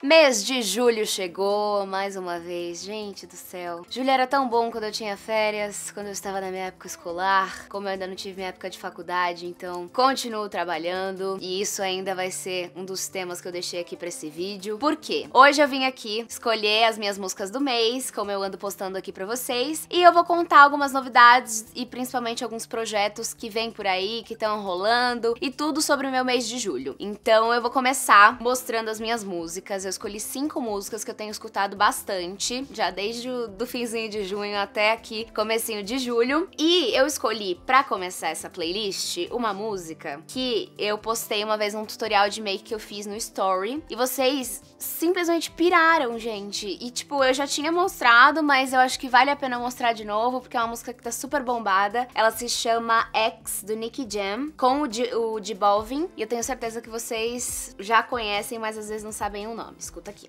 Mês de julho chegou, mais uma vez, gente do céu. Julho era tão bom quando eu tinha férias, quando eu estava na minha época escolar, como eu ainda não tive minha época de faculdade, então continuo trabalhando e isso ainda vai ser um dos temas que eu deixei aqui pra esse vídeo. Por quê? Hoje eu vim aqui escolher as minhas músicas do mês, como eu ando postando aqui pra vocês, e eu vou contar algumas novidades e principalmente alguns projetos que vêm por aí, que estão rolando e tudo sobre o meu mês de julho. Então eu vou começar mostrando as minhas músicas. Eu escolhi 5 músicas que eu tenho escutado bastante, já desde o finzinho de junho até aqui, comecinho de julho. E eu escolhi, pra começar essa playlist, uma música que eu postei uma vez num tutorial de make que eu fiz no Story. E vocês simplesmente piraram, gente. E tipo, eu já tinha mostrado, mas eu acho que vale a pena mostrar de novo, porque é uma música que tá super bombada. Ela se chama X, do Nicky Jam, com o J Balvin. E eu tenho certeza que vocês já conhecem, mas às vezes não sabem o nome. Escuta aqui.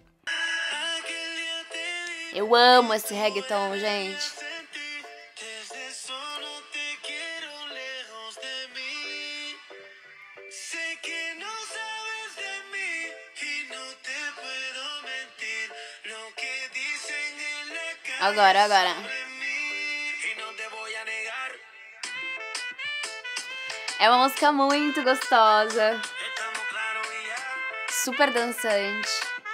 Eu amo esse reggaeton, gente. Agora. É uma música muito gostosa. Super dançante.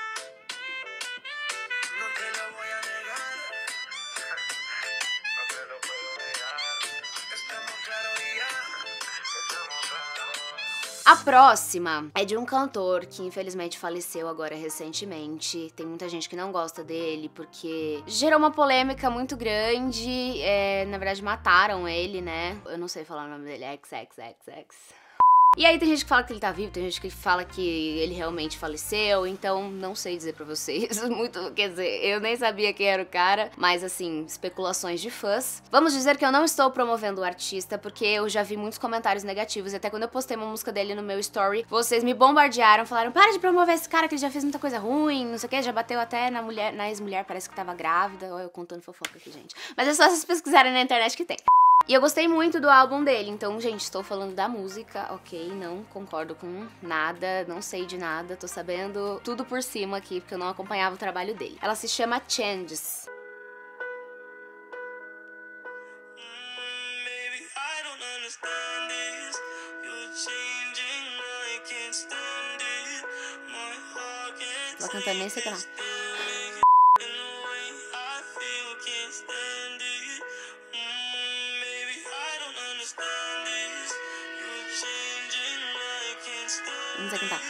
A próxima é de um cantor que infelizmente faleceu agora recentemente. Tem muita gente que não gosta dele porque gerou uma polêmica muito grande. Na verdade mataram ele, né? Eu não sei falar o nome dele, XXXX. E aí tem gente que fala que ele tá vivo, tem gente que fala que ele realmente faleceu, então não sei dizer pra vocês muito, quer dizer, eu nem sabia quem era o cara, mas assim, especulações de fãs. Vamos dizer que eu não estou promovendo o artista, porque eu já vi muitos comentários negativos, e até quando eu postei uma música dele no meu story, vocês me bombardearam, falaram, para de promover esse cara que ele já fez muita coisa ruim, não sei o que, já bateu até na ex-mulher, parece que tava grávida, olha eu contando fofoca aqui, gente. Mas é só vocês pesquisarem na internet que tem. E eu gostei muito do álbum dele, então, gente, estou falando da música, ok? Não concordo com nada, não sei de nada, tô sabendo tudo por cima aqui, porque eu não acompanhava o trabalho dele. Ela se chama Changes. Tô cantando nem sei o que não. Não sei cantar.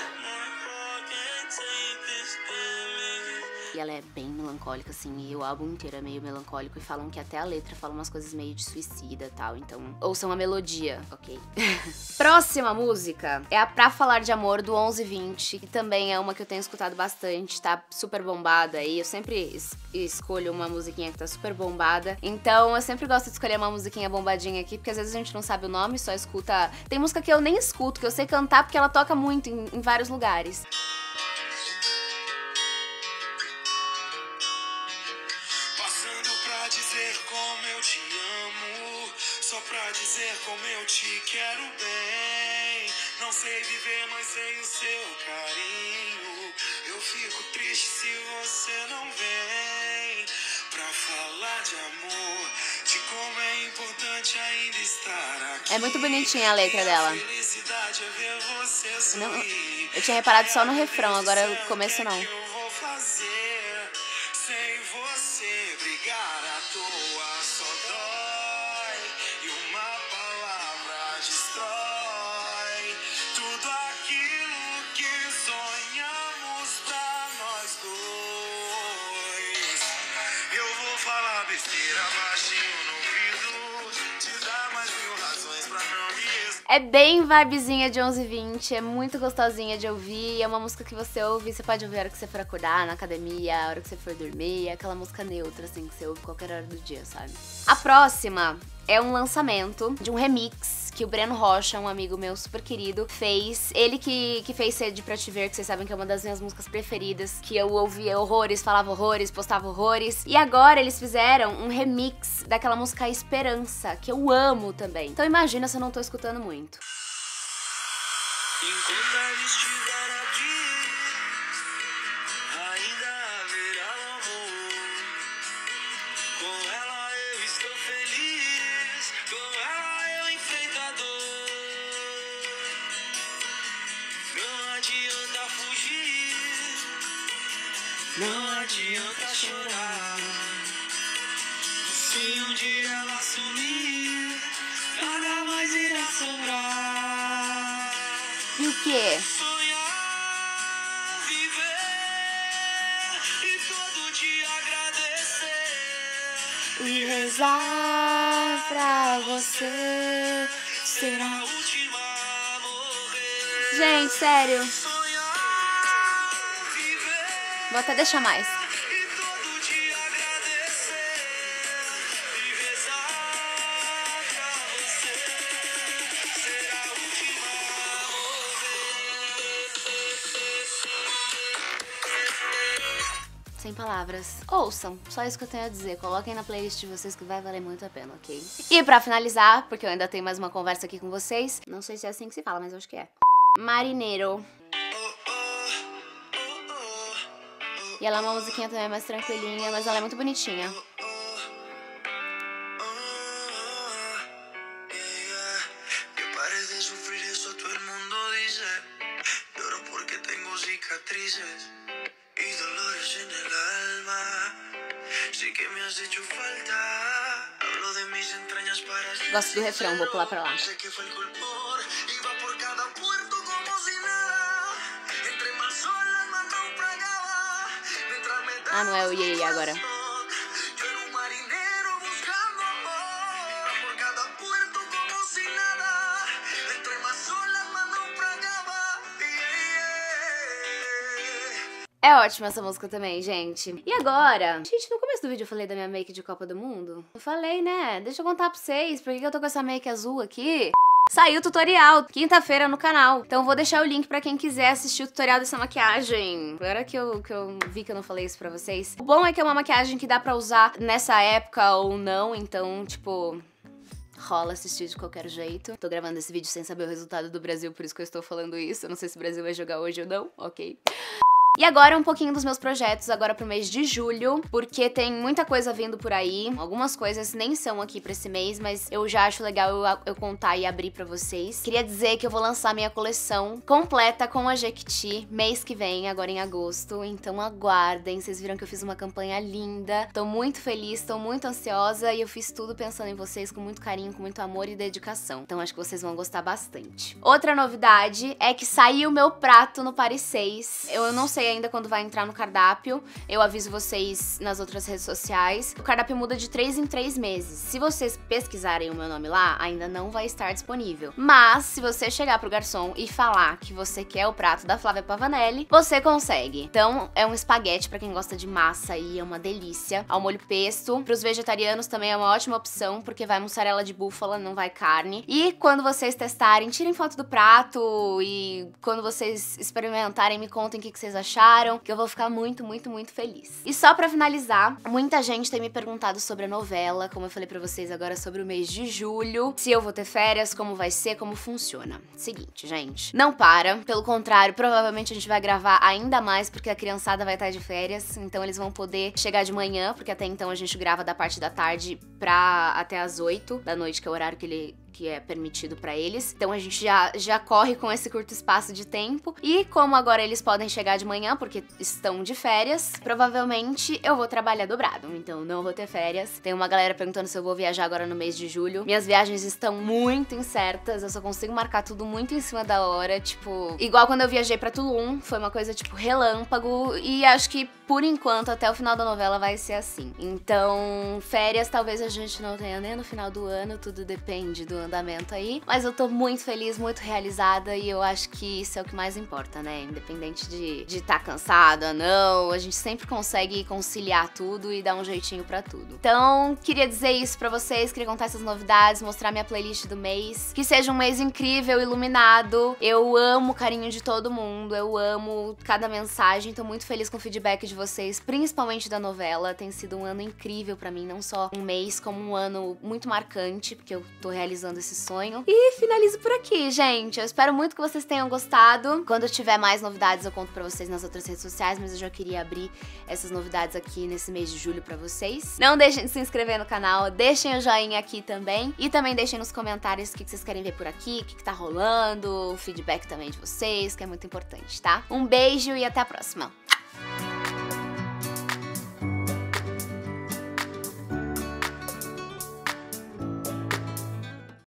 E ela é bem melancólica, assim, e o álbum inteiro é meio melancólico, e falam que até a letra fala umas coisas meio de suicida e tal, então ouçam a melodia, ok? Próxima música é a Pra Falar de Amor, do 1120, que também é uma que eu tenho escutado bastante, tá super bombada aí, eu sempre escolho uma musiquinha que tá super bombada, então eu sempre gosto de escolher uma musiquinha bombadinha aqui, porque às vezes a gente não sabe o nome, só escuta... Tem música que eu nem escuto, que eu sei cantar porque ela toca muito em vários lugares. Só pra dizer como eu te quero bem. Não sei viver, mas sem o seu carinho. Eu fico triste se você não vem. Pra falar de amor, de como é importante ainda estar aqui. É muito bonitinha a letra dela. Felicidade é ver você sorrir. Eu tinha reparado só no refrão, agora o começo não. Eu vou fazer sem você brigar à toa, só dói. E uma palavra destrói tudo aquilo que sonhamos pra nós dois. Eu vou falar besteira baixinho no ouvido, te dar mais 1000 razões pra não me esquecer. É bem vibezinha de 1120, é muito gostosinha de ouvir, é uma música que você ouve, você pode ouvir a hora que você for acordar, na academia, a hora que você for dormir, é aquela música neutra, assim, que você ouve qualquer hora do dia, sabe? A próxima é um lançamento de um remix que o Breno Rocha, um amigo meu super querido, fez. Ele que fez Sede Pra Te Ver, que vocês sabem que é uma das minhas músicas preferidas, que eu ouvia horrores, falava horrores, postava horrores. E agora eles fizeram um remix daquela música Esperança, que eu amo também. Então imagina se eu não tô escutando muito. Enquanto ela estiver aqui, Não adianta chorar. Se um dia ela sumir, nada mais irá sobrar. E o quê? Sonhar, viver e todo dia agradecer. E rezar pra você ser a Última a morrer. Gente, sério. Sonhar, viver Vou até deixar mais. e todo dia agradecer. E rezar pra você ser a última a morrer. Sem palavras. Ouçam, só isso que eu tenho a dizer. Coloquem na playlist de vocês que vai valer muito a pena, ok? E pra finalizar, porque eu ainda tenho mais uma conversa aqui com vocês, não sei se é assim que se fala, mas eu acho que é. Marineiro. E ela é uma musiquinha também mais tranquilinha, mas ela é muito bonitinha. Que pares de sufrir, eso todo el mundo dice. Lloro porque tengo cicatrices y dolores en el alma. Sí que me has hecho falta. Hablo de mis entrañas para siempre. Gosto do refrão, vou pular pra lá. Sé que fue el culpor. Iba por cada puerto como si nada. Entre más olas, más naufragaba. Mientras me Ah, não é o Iê agora. yo era un marinero buscando amor. Por cada puerto como si nada. Entre más olas, más naufragaba. É ótima essa música também, gente. E agora? Gente, no começo do vídeo eu falei da minha make de Copa do Mundo. Eu falei, né? Deixa eu contar pra vocês por que eu tô com essa make azul aqui. Saiu o tutorial, quinta-feira no canal. Então eu vou deixar o link pra quem quiser assistir o tutorial dessa maquiagem. Agora que eu vi que eu não falei isso pra vocês. O bom é que é uma maquiagem que dá pra usar nessa época ou não. Então, tipo... rola assistir de qualquer jeito. Tô gravando esse vídeo sem saber o resultado do Brasil, por isso que eu estou falando isso. Eu não sei se o Brasil vai jogar hoje ou não, ok? E agora um pouquinho dos meus projetos agora pro mês de julho, porque tem muita coisa vindo por aí. Algumas coisas nem são aqui pra esse mês, mas eu já acho legal eu contar e abrir pra vocês. Queria dizer que eu vou lançar minha coleção completa com a Jequiti mês que vem, agora em agosto. Então aguardem, vocês viram que eu fiz uma campanha linda. Tô muito feliz, tô muito ansiosa e eu fiz tudo pensando em vocês com muito carinho, com muito amor e dedicação. Então acho que vocês vão gostar bastante. Outra novidade é que saiu o meu prato no Paris 6. Eu não sei ainda quando vai entrar no cardápio, eu aviso vocês nas outras redes sociais. O cardápio muda de 3 em 3 meses. Se vocês pesquisarem o meu nome lá, ainda não vai estar disponível. Mas, se você chegar pro garçom e falar que você quer o prato da Flávia Pavanelli, você consegue. Então, é um espaguete pra quem gosta de massa e é uma delícia. Ao molho pesto. Pros vegetarianos também é uma ótima opção, porque vai mussarela de búfala, não vai carne. E quando vocês testarem, tirem foto do prato e quando vocês experimentarem, me contem o que vocês acharam, que eu vou ficar muito, muito, muito feliz. E só pra finalizar, muita gente tem me perguntado sobre a novela, como eu falei pra vocês agora sobre o mês de julho, se eu vou ter férias, como vai ser, como funciona. Seguinte, gente, não para, pelo contrário, provavelmente a gente vai gravar ainda mais, porque a criançada vai estar de férias, então eles vão poder chegar de manhã, porque até então a gente grava da parte da tarde pra até as 8 da noite, que é o horário que é permitido pra eles. Então a gente já corre com esse curto espaço de tempo. E como agora eles podem chegar de manhã, porque estão de férias, provavelmente eu vou trabalhar dobrado. Então não vou ter férias. Tem uma galera perguntando se eu vou viajar agora no mês de julho. Minhas viagens estão muito incertas. Eu só consigo marcar tudo muito em cima da hora. Tipo, igual quando eu viajei pra Tulum. Foi uma coisa tipo relâmpago. E acho que por enquanto, até o final da novela vai ser assim. Então, férias talvez a gente não tenha nem no final do ano. Tudo depende do andamento aí, mas eu tô muito feliz, muito realizada e eu acho que isso é o que mais importa, né? Independente de estar cansada ou não, a gente sempre consegue conciliar tudo e dar um jeitinho pra tudo. Então, queria dizer isso pra vocês, queria contar essas novidades, mostrar minha playlist do mês, que seja um mês incrível, iluminado. Eu amo o carinho de todo mundo, eu amo cada mensagem, tô muito feliz com o feedback de vocês, principalmente da novela. Tem sido um ano incrível pra mim, não só um mês, como um ano muito marcante, porque eu tô realizando esse sonho. E finalizo por aqui, gente. Eu espero muito que vocês tenham gostado. Quando eu tiver mais novidades, eu conto pra vocês nas outras redes sociais, mas eu já queria abrir essas novidades aqui nesse mês de julho pra vocês. Não deixem de se inscrever no canal, deixem o joinha aqui também. E também deixem nos comentários o que vocês querem ver por aqui, o que tá rolando, o feedback também de vocês, que é muito importante, tá? Um beijo e até a próxima!